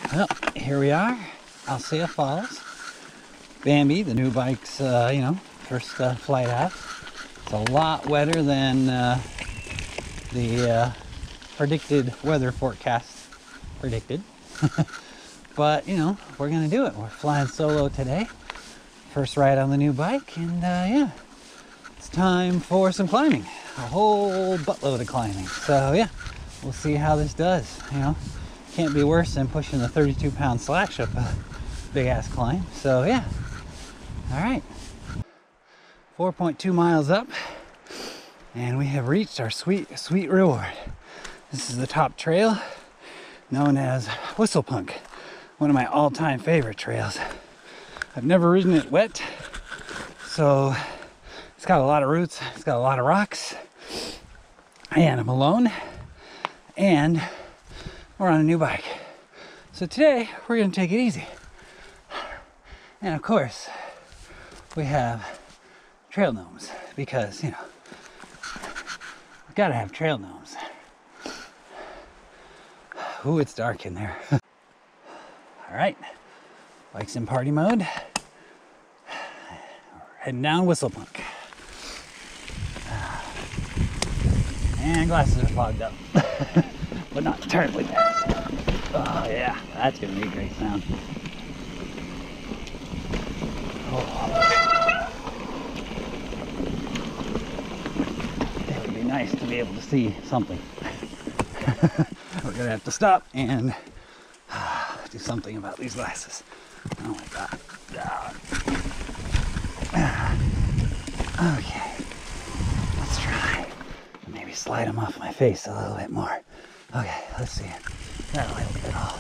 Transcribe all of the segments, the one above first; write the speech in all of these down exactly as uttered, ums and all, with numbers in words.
Well, here we are, Alsea Falls. Bambi, the new bike's, uh, you know, first uh, flight out. It's a lot wetter than uh, the uh, predicted weather forecast predicted. But, you know, we're going to do it. We're flying solo today. First ride on the new bike, and uh, yeah, it's time for some climbing. A whole buttload of climbing. So, yeah, we'll see how this does, you know. Can't be worse than pushing the thirty-two pound slash up a big ass climb. So yeah, all right, four point two miles up, and we have reached our sweet sweet reward. This is the top trail, known as Whistlepunk, one of my all-time favorite trails. I've never ridden it wet, so it's got a lot of roots, it's got a lot of rocks, and I'm alone, and we're on a new bike. So today we're going to take it easy. And of course, we have trail gnomes because, you know, we've got to have trail gnomes. Ooh, it's dark in there. All right, bike's in party mode. We're heading down Whistlepunk. And glasses are fogged up. But not terribly bad. Oh yeah, that's gonna be a great sound. Oh. It would be nice to be able to see something. We're gonna have to stop and uh, do something about these glasses. Oh my god. Okay, let's try. Maybe slide them off my face a little bit more. Okay, let's see. That'll help it all.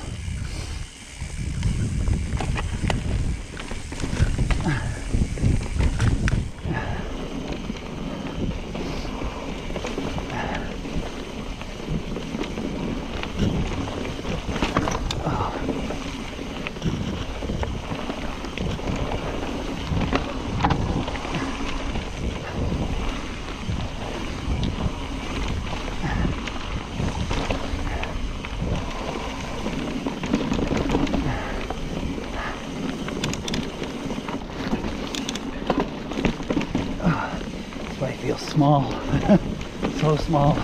Feels small, so small.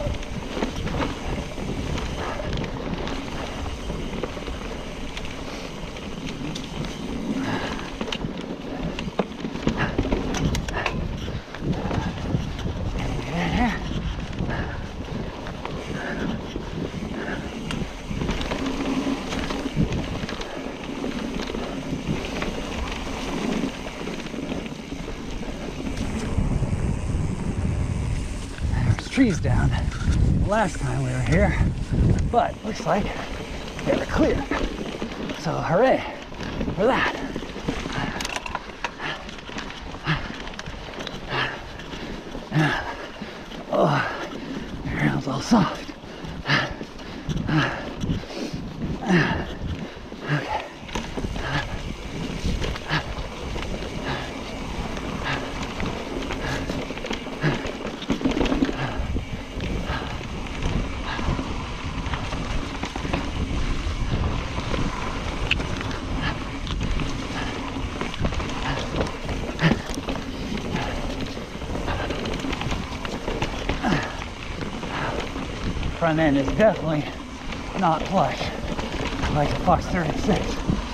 Trees down last time we were here, but looks like they were clear. So hooray for that. Oh, the ground's all soft. Okay. Front end is definitely not plush like the Fox thirty-six.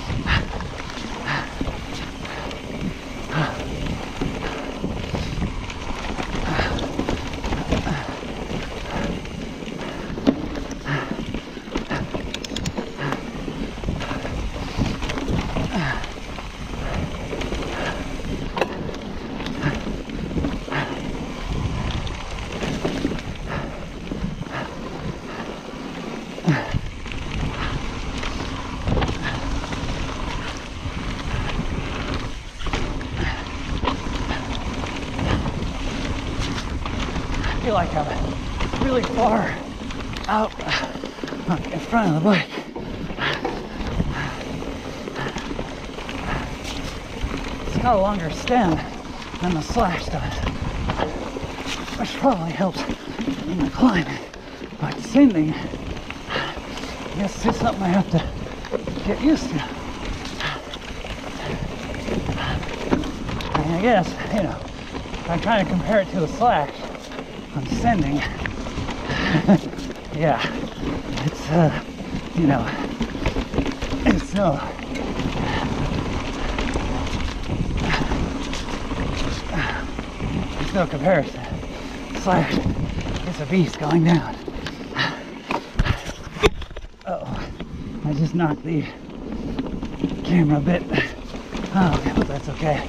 I feel like I'm really far out in front of the bike. It's got a longer stem than the slash does, which probably helps in the climbing. But descending, I guess it's just something I have to get used to. And I guess, you know, I'm trying to compare it to the slack I'm sending. Yeah, it's, uh, you know, it's no, it's no comparison. Slack is a beast going down. Uh-oh, I just knocked the camera a bit. Oh, I hope that's okay.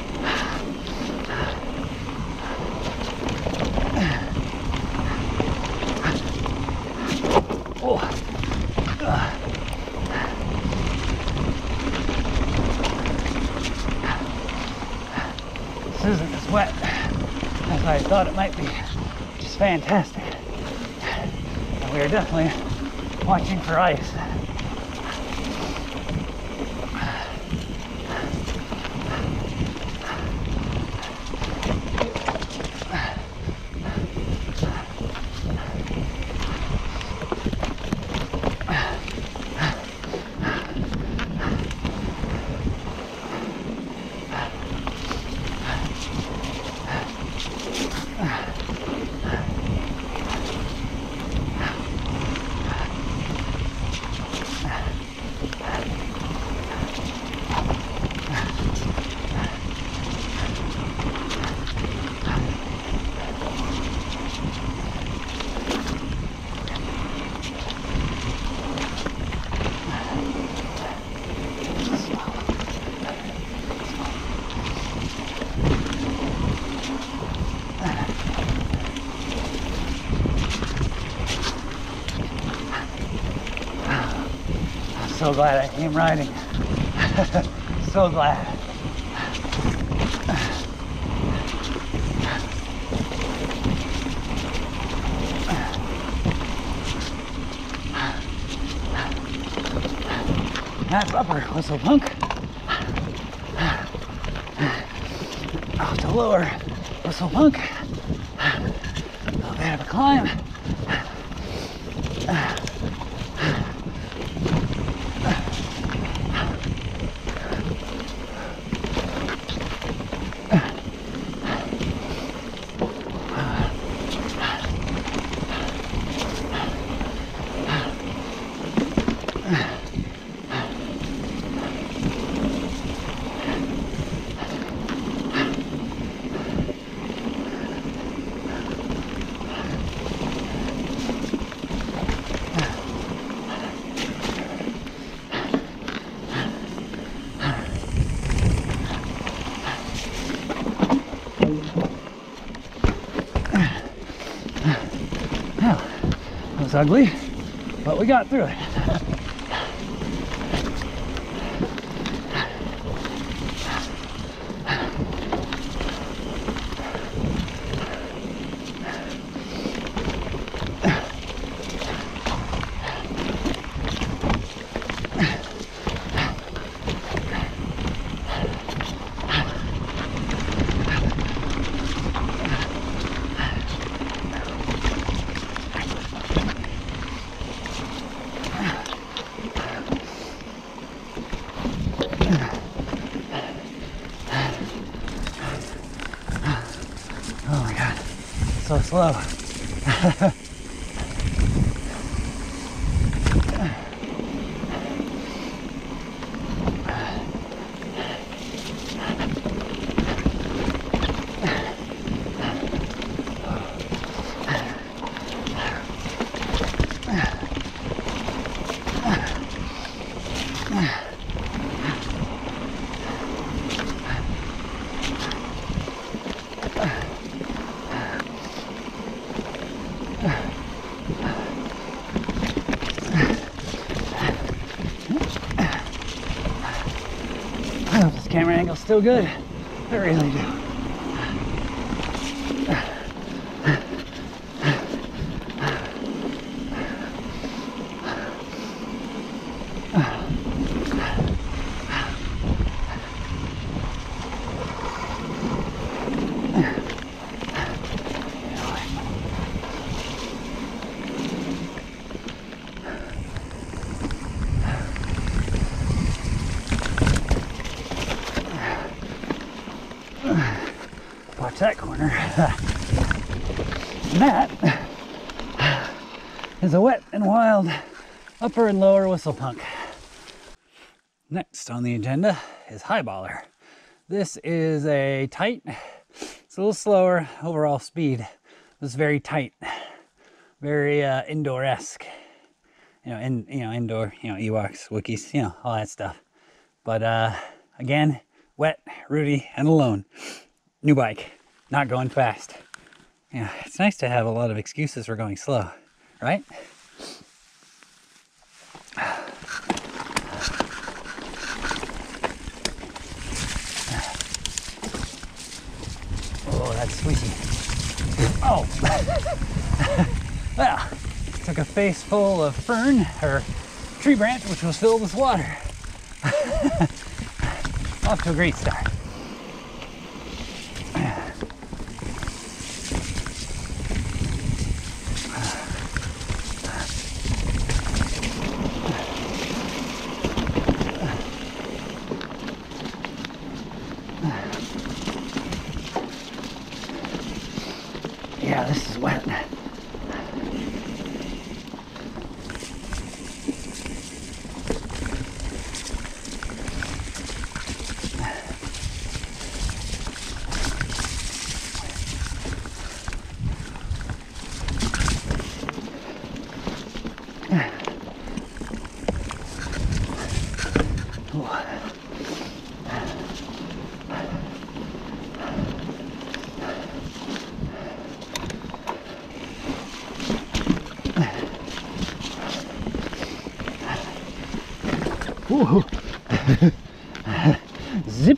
Oh. Uh. This isn't as wet as I thought it might be, which is fantastic. And we are definitely watching for ice. So glad I came riding. So glad. That's upper Whistlepunk. Off to lower Whistlepunk. A little bit of a climb. It was ugly, but we got through it. Oh my God, so slow. I hope this camera angle's still good. I really do. that corner. And that is a wet and wild upper and lower Whistlepunk. Next on the agenda is Highballer. This is a tight, it's a little slower overall speed. It's very tight, very uh, indoor-esque. You know, in, you know, indoor, you know, Ewoks, Wookiees, you know, all that stuff. But uh, again, wet, rooty, and alone. New bike, not going fast. Yeah, it's nice to have a lot of excuses for going slow, right? Oh, that's squishy. Oh! Well, took a face full of fern, or tree branch, which was filled with water. Off to a great start. Yeah, this is wet. Ooh. Zip.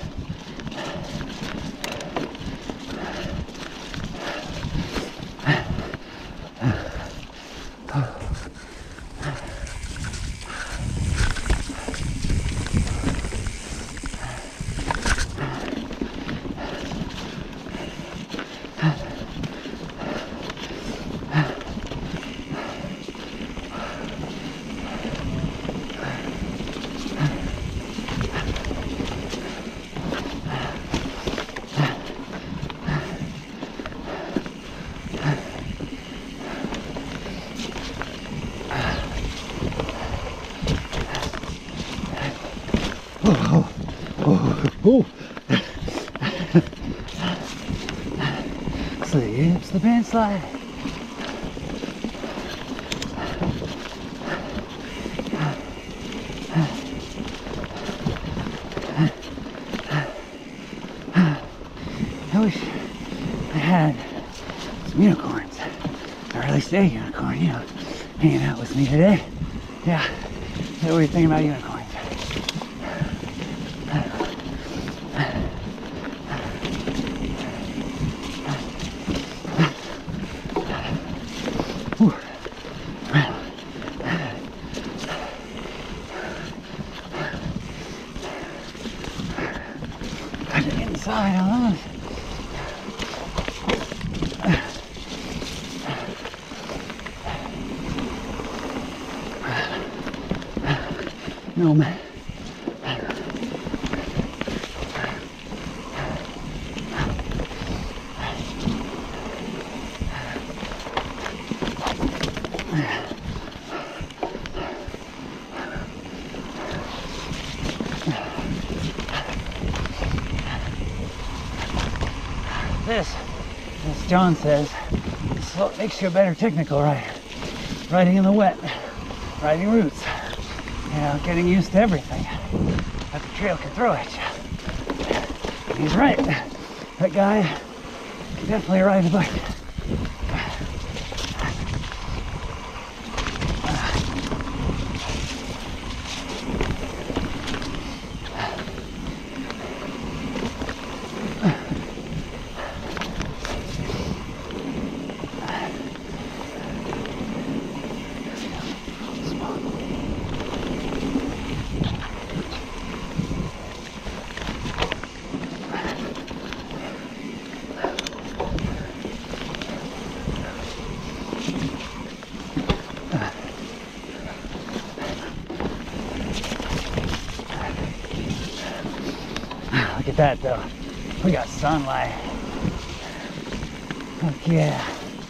Oh, oh, oh. Slips the band slide. I wish I had some unicorns, or at least a unicorn, you know, hanging out with me today. Yeah, what were you thinking about unicorns? Inside on those. No man. This, as John says, this is what makes you a better technical rider. Riding in the wet, riding roots, you know, getting used to everything that the trail can throw at you. And he's right. That guy can definitely ride a bike. Look at that though. We got sunlight. Fuck yeah.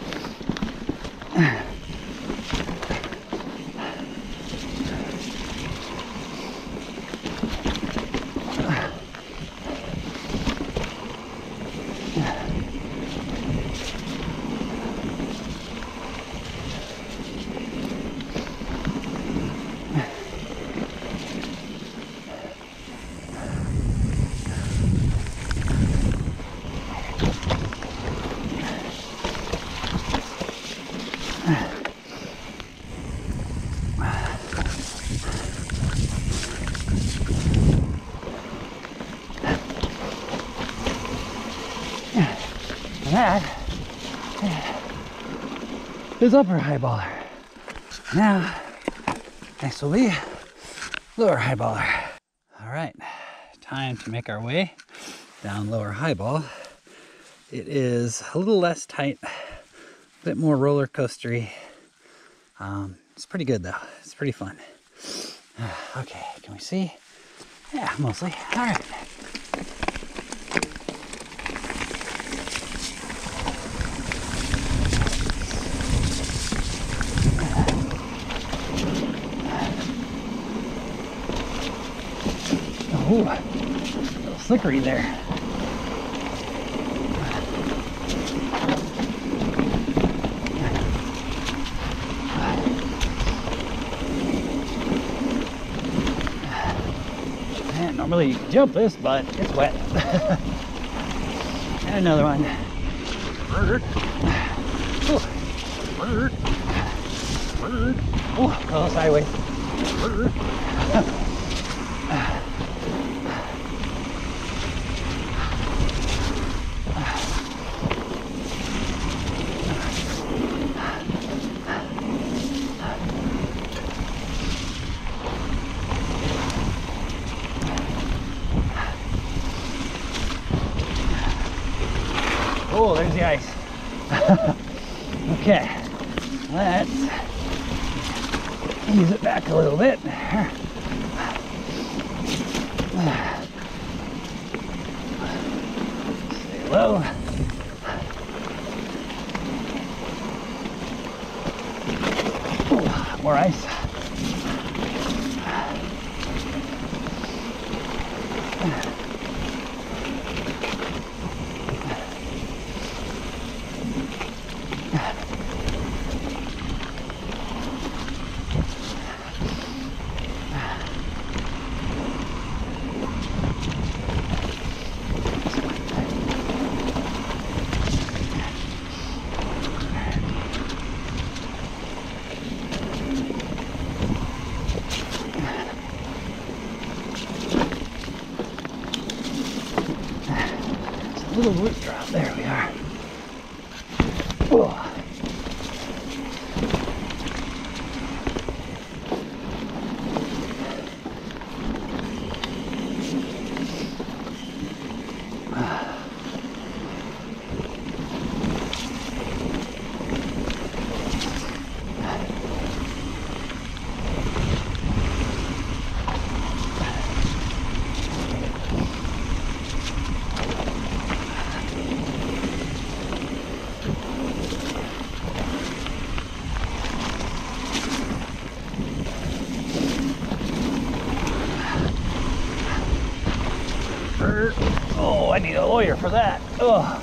That is upper Highballer. Now, next will be lower Highballer. All right, time to make our way down lower Highball. It is a little less tight, a bit more roller coastery. Um, it's pretty good though. It's pretty fun. Okay, can we see? Yeah, mostly. All right. Ooh, a little slippery there. Man, normally you can jump this, but it's wet. And another one. Oh, go sideways. Oh, there's the ice. Okay, let's ease it back a little bit. Stay low. Ooh, more ice. Little root drop. There we are. Whoa. Oh, I need a lawyer for that. Oh.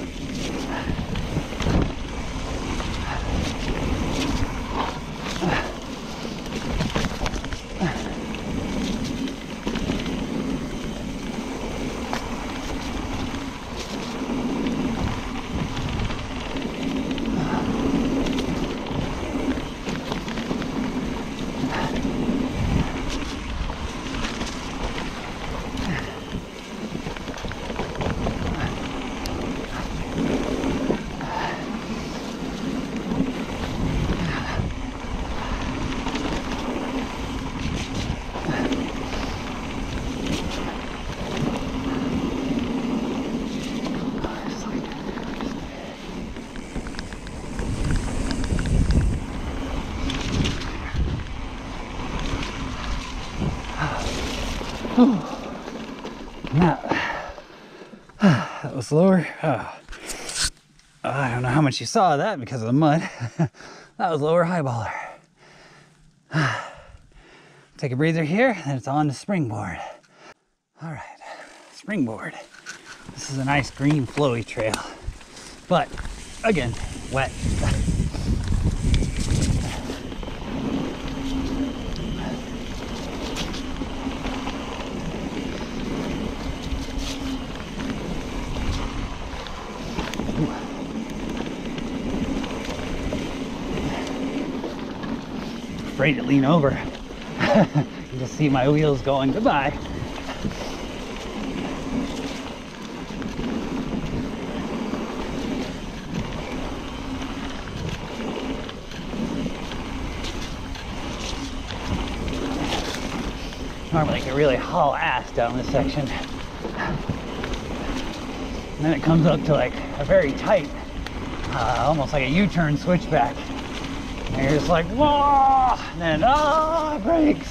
Now, that was lower. Oh. I don't know how much you saw of that because of the mud. That was lower highballer. Take a breather here, and it's on to Springboard. All right, Springboard. This is a nice green flowy trail, but again, wet. Afraid to lean over. You just see my wheels going goodbye. Normally I can really haul ass down this section. And then it comes up to like a very tight, uh, almost like a U-turn switchback. And you're just like, whoa! And then, ah, oh, brakes.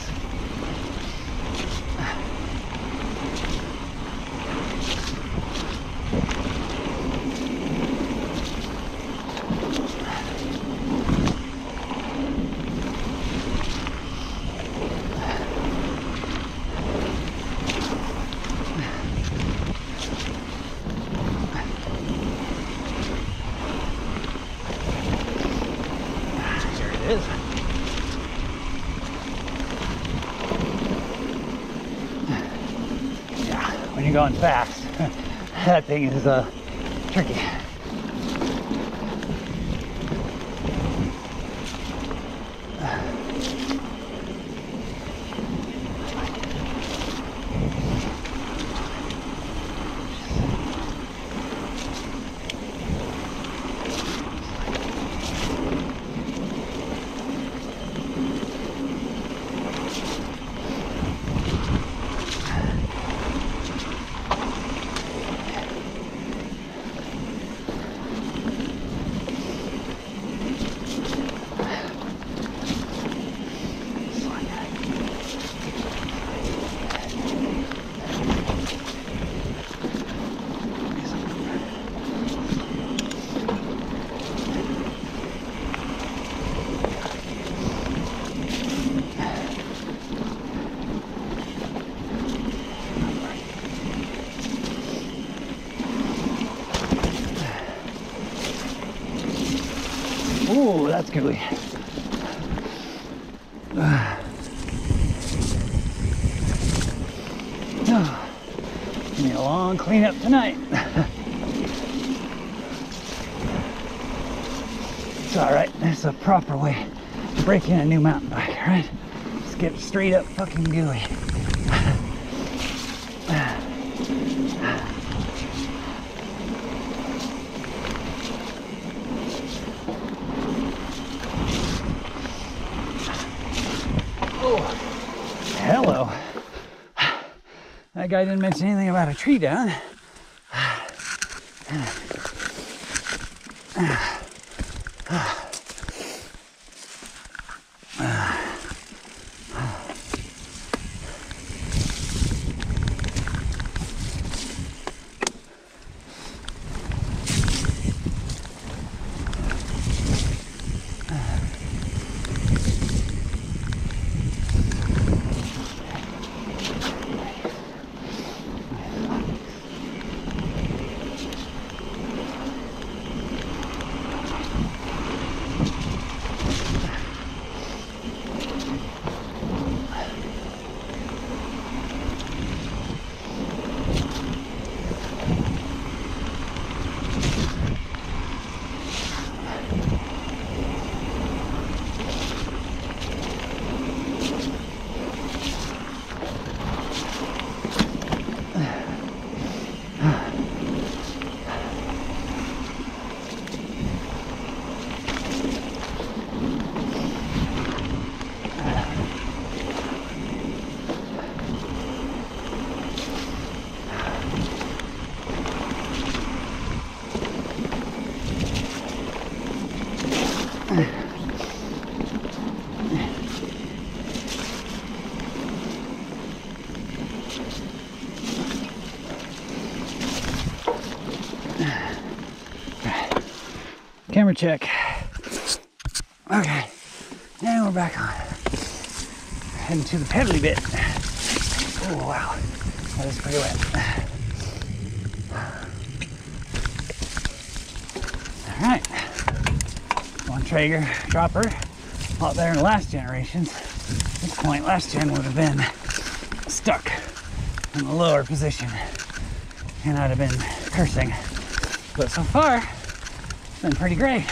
Yeah, when you're going fast, that thing is uh, tricky. Ooh, that's gooey. Uh, oh, give me a long cleanup tonight. It's all right. There's a proper way to break in a new mountain bike, right? Just get straight up fucking gooey. Hello. That guy didn't mention anything about a tree down. camera check. Okay, and we're back on. Heading to the peddly bit. Oh wow, that is pretty wet. All right, one Traeger dropper. A lot better than the last generations. At this point, last gen would have been stuck in the lower position, and I'd have been cursing. But so far, it's been pretty great.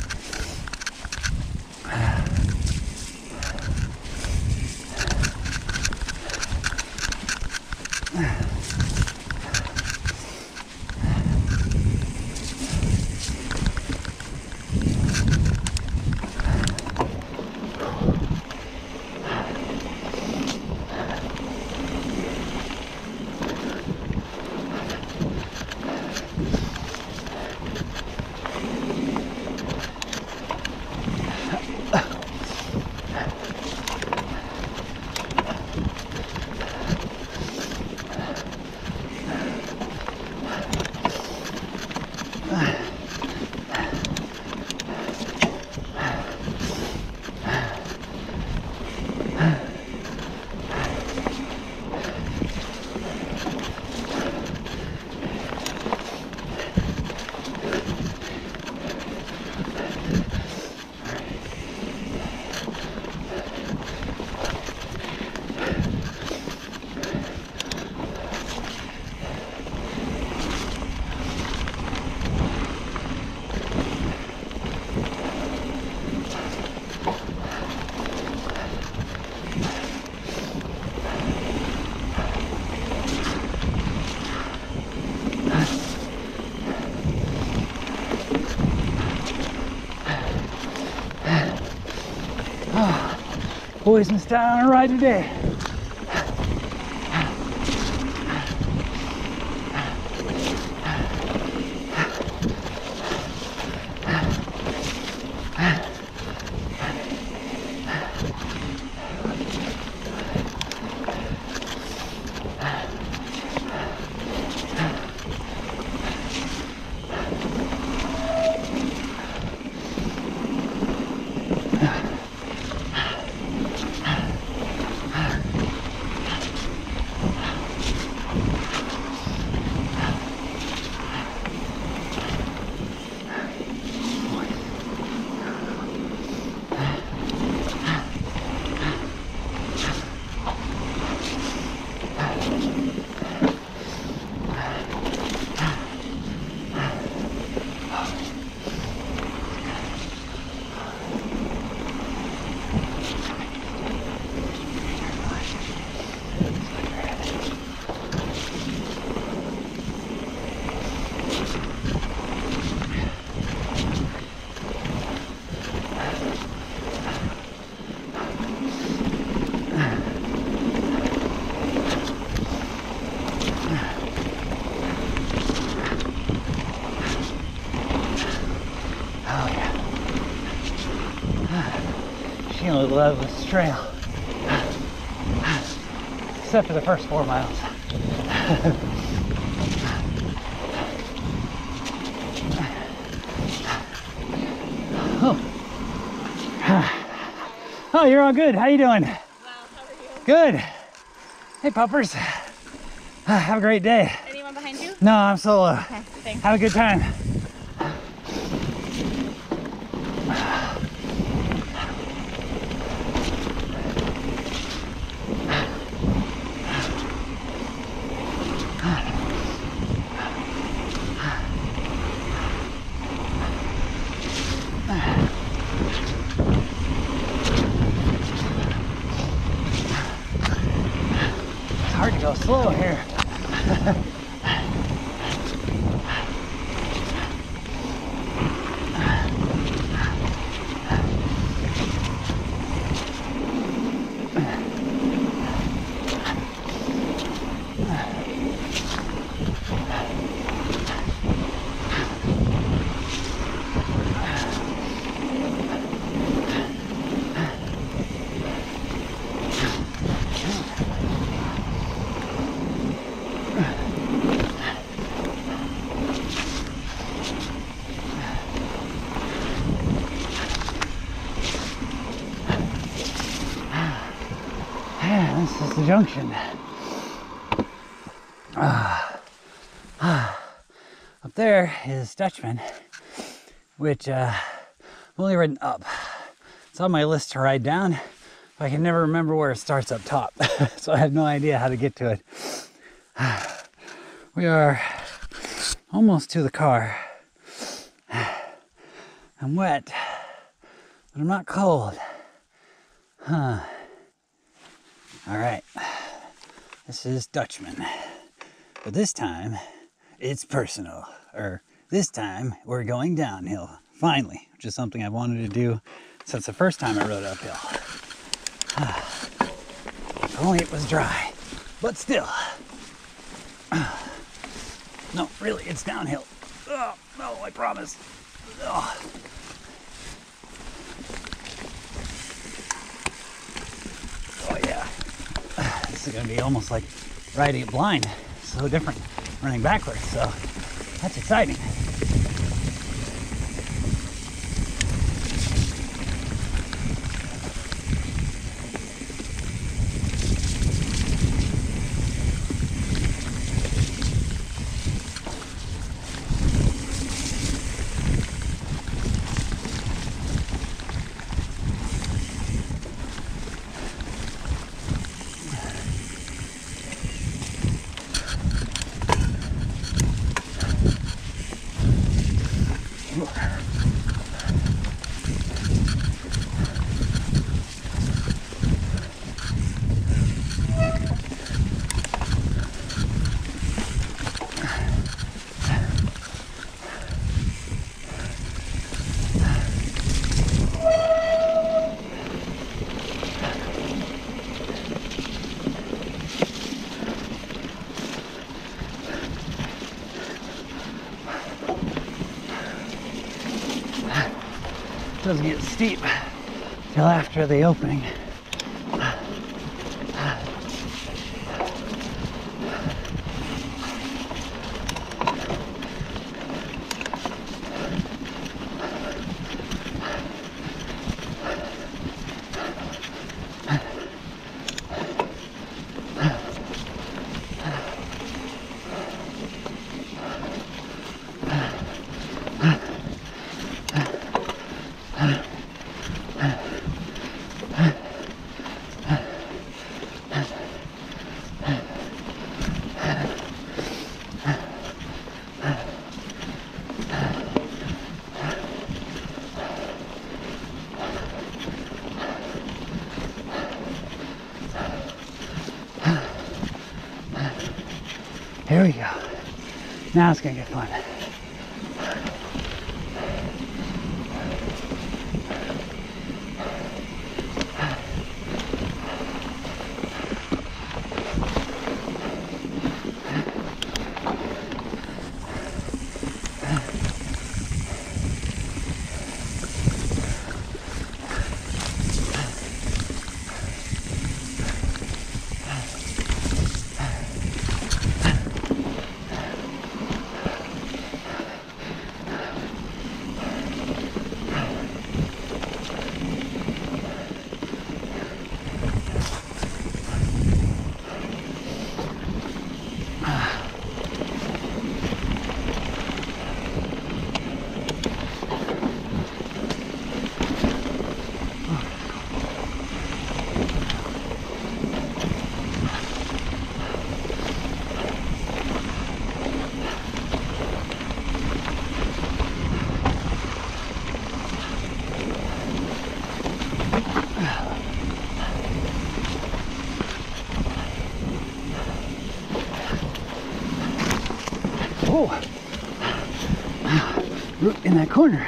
Boys missed out on a ride today. Sheila loves this trail, except for the first four miles. oh. oh, you're all good. How you doing? Well, how are you? Good. Hey, puppers. Have a great day. Anyone behind you? No, I'm solo. Okay, thanks. Have a good time. It's hard to go slow here. is the junction. Uh, uh, up there is Dutchman, which uh, I've only ridden up. It's on my list to ride down, but I can never remember where it starts up top. So I have no idea how to get to it. We are almost to the car. I'm wet, but I'm not cold. Huh. All right. This is Dutchman. But this time, it's personal. Or this time, we're going downhill. Finally, which is something I wanted to do since the first time I rode uphill. If only it was dry. But still. No, really, it's downhill. Oh, no, I promise. Oh. Oh, yeah. This is going to be almost like riding it blind. So different running backwards, so that's exciting. Doesn't get steep till after the opening. Here we go. Now it's gonna get fun. Oh, root in that corner.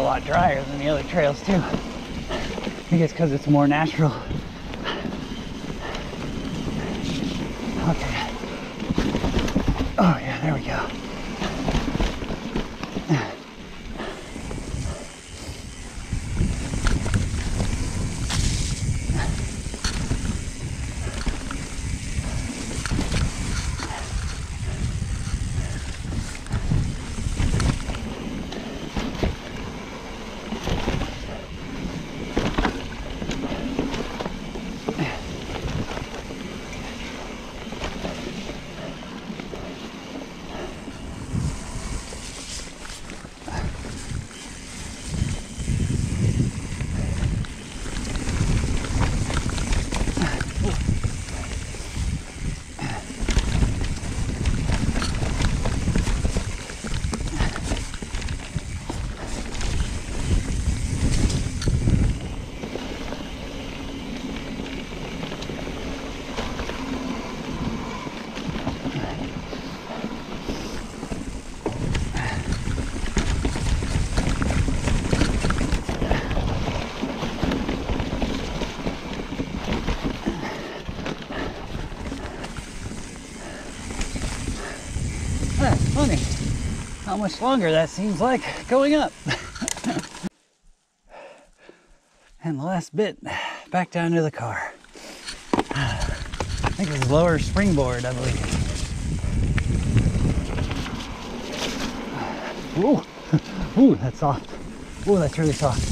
lot drier than the other trails too. I think it's because it's more natural. Okay. Oh yeah, there we go. That's funny how much longer that seems like going up. And the last bit back down to the car. I think it's lower Springboard, I believe. Ooh, ooh, that's soft. Ooh, that's really soft.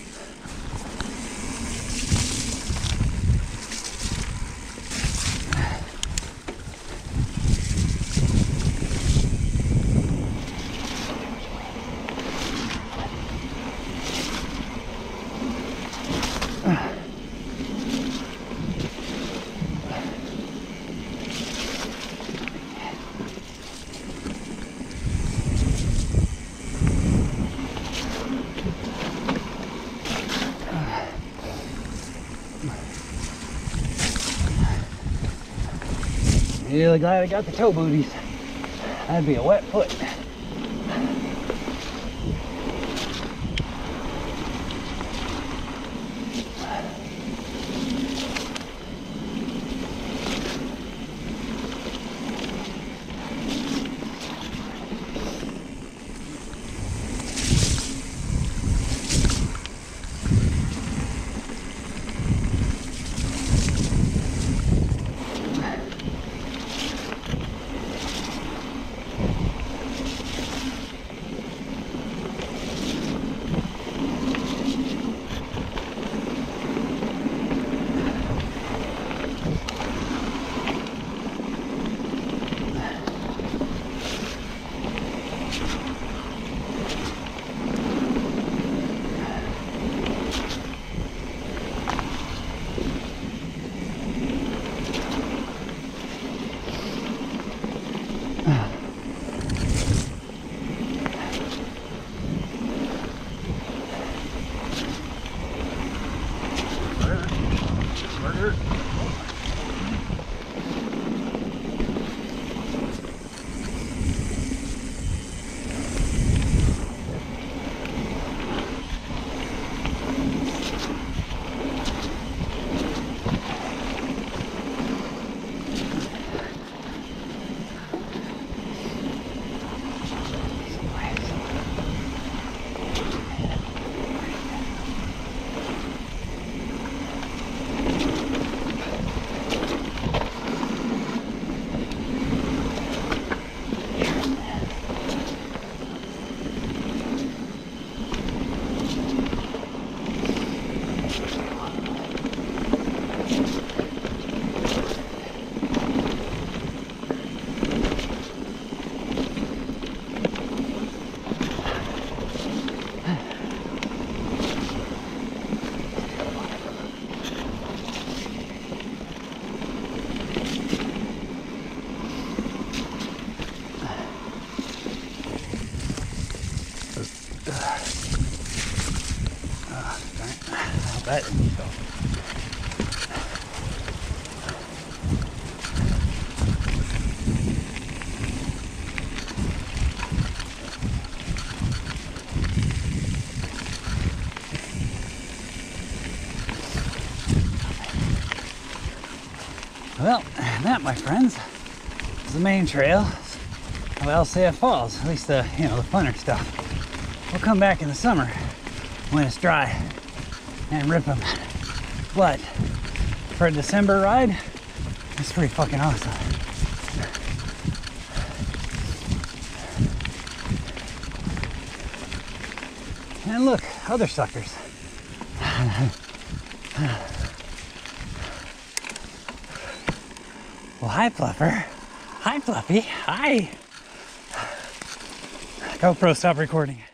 Really glad I got the toe booties. That'd be a wet foot. That didn't go. Well, that, my friends, is the main trail of Alsea Falls. At least the, you know, the funner stuff. We'll come back in the summer when it's dry and rip them. But for a December ride, it's pretty fucking awesome. And look, other suckers. Well, hi, Fluffer. Hi, Fluffy. Hi. GoPro, stop recording.